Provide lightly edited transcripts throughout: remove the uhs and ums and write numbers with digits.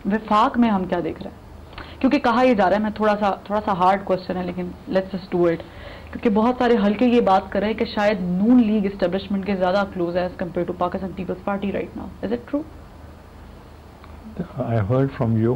وفاق میں ہم کیا دیکھ رہے ہیں؟ کیونکہ کہا یہ جا رہا ہے، میں تھوڑا سا ہارڈ کوشچن ہے لیکن لیٹس جسٹ ڈو اٹ، کیونکہ بہت سارے حلقے یہ بات کر رہے ہیں کہ شاید نون لیگ اسٹیبلشمنٹ کے زیادہ کلوز ہے as compare to Pakistan Peoples Party right now. Is it true? I heard from you.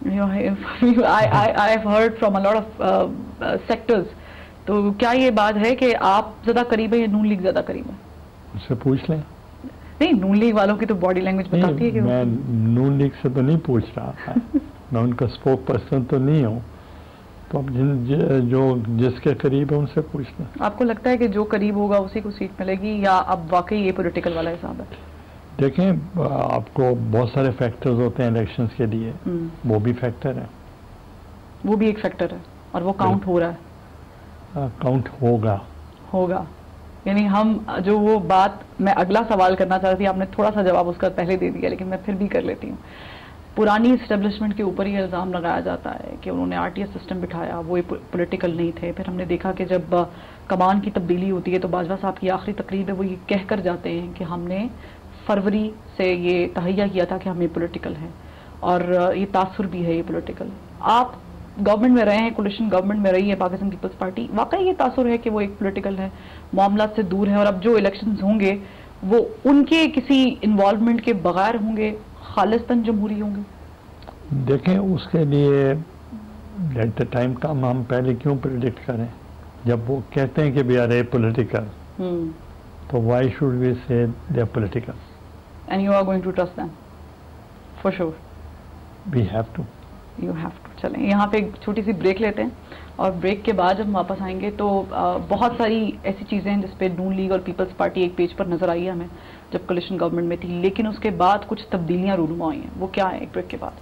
I have heard from a lot of sectors. تو کیا یہ بات ہے کہ آپ زیادہ قریب ہے یا نون لیگ زیادہ قریب ہے؟ ان سے پوچھ لیں. نہیں، نون لیگ والوں کی تو باڈی لینگویج بتاتی ہے کہ میں نون لیگ سے تو نہیں پوچھ رہا تھا. میں ان کا اسپوک پرسن تو نہیں ہوں، تو اب جو جس کے قریب ہے ان سے پوچھ لیں. آپ کو لگتا ہے کہ جو قریب ہوگا اسی کو سیٹ ملے گی، یا اب واقعی یہ پولیٹیکل والا حساب ہے؟ دیکھیں، آپ کو بہت سارے فیکٹرز ہوتے ہیں الیکشنز کے لیے، وہ بھی فیکٹر ہے. وہ بھی ایک فیکٹر ہے اور وہ کاؤنٹ ہو رہا ہے. کاؤنٹ ہوگا. یعنی ہم جو وہ بات میں اگلا سوال کرنا چاہتی تھی، آپ نے تھوڑا سا جواب اس کا پہلے دے دیا، لیکن میں پھر بھی کر لیتی ہوں. پرانی اسٹیبلشمنٹ کے اوپر یہ الزام لگایا جاتا ہے کہ انہوں نے RTS سسٹم بٹھایا، وہ پولیٹیکل نہیں تھے. پھر ہم نے دیکھا کہ جب کمان کی تبدیلی ہوتی ہے تو باجوہ صاحب کی آخری تقریر ہے وہ یہ کہہ کر جاتے ہیں کہ ہم نے فروری سے یہ تہیہ کیا تھا کہ ہم یہ پولیٹیکل ہیں، اور یہ تاثر بھی ہے یہ پولیٹیکل. آپ گورنمنٹ میں رہے ہیں، کولیشن گورنمنٹ میں رہی ہے پاکستان پیپلز پارٹی، واقعی یہ تاثر ہے کہ وہ ایک پولیٹیکل ہے، معاملات سے دور ہے، اور اب جو الیکشنز ہوں گے وہ ان کے کسی انوالومنٹ کے بغیر ہوں گے، خالصتاً جمہوری ہوں گے؟ دیکھیں، اس کے لیے ایٹ دا ٹائم کم ہم پہلے کیوں پریڈکٹ کریں؟ جب وہ کہتے ہیں کہ وی آر اے پولیٹیکل، تو why should we say they are political? And you are going to trust them for sure? We have to. You have to. چلیں یہاں پہ ایک چھوٹی سی بریک لیتے ہیں، اور بریک کے بعد جب ہم واپس آئیں گے تو بہت ساری ایسی چیزیں ہیں جس پہ نون لیگ اور پیپلز پارٹی ایک پیج پر نظر آئی ہے ہمیں جب کولیشن گورنمنٹ میں تھی، لیکن اس کے بعد کچھ تبدیلیاں رونما ہوئی ہیں. وہ کیا ہیں؟ ایک بریک کے بعد.